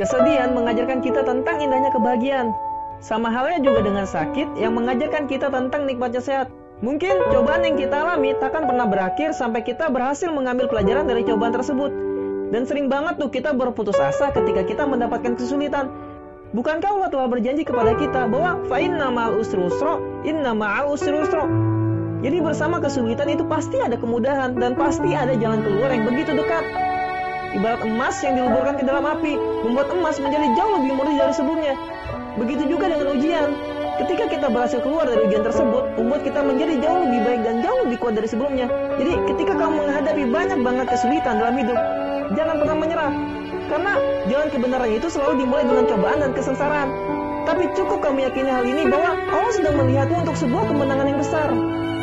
Kesedihan mengajarkan kita tentang indahnya kebahagiaan. Sama halnya juga dengan sakit yang mengajarkan kita tentang nikmatnya sehat. Mungkin cobaan yang kita alami takkan pernah berakhir sampai kita berhasil mengambil pelajaran dari cobaan tersebut. Dan sering banget tuh kita berputus asa ketika kita mendapatkan kesulitan. Bukankah Allah telah berjanji kepada kita bahwa fa inna ma'al usri yusra, inna ma'al usri yusra. Jadi bersama kesulitan itu pasti ada kemudahan dan pasti ada jalan keluar yang begitu dekat. Ibarat emas yang diluburkan ke dalam api, membuat emas menjadi jauh lebih murni dari sebelumnya. Begitu juga dengan ujian. Ketika kita berhasil keluar dari ujian tersebut, membuat kita menjadi jauh lebih baik dan jauh lebih kuat dari sebelumnya. Jadi ketika kamu menghadapi banyak banget kesulitan dalam hidup, jangan pernah menyerah. Karena jalan kebenaran itu selalu dimulai dengan cobaan dan kesengsaraan. Tapi cukup kamu yakini hal ini bahwa Allah sedang melihatmu untuk sebuah kemenangan yang besar.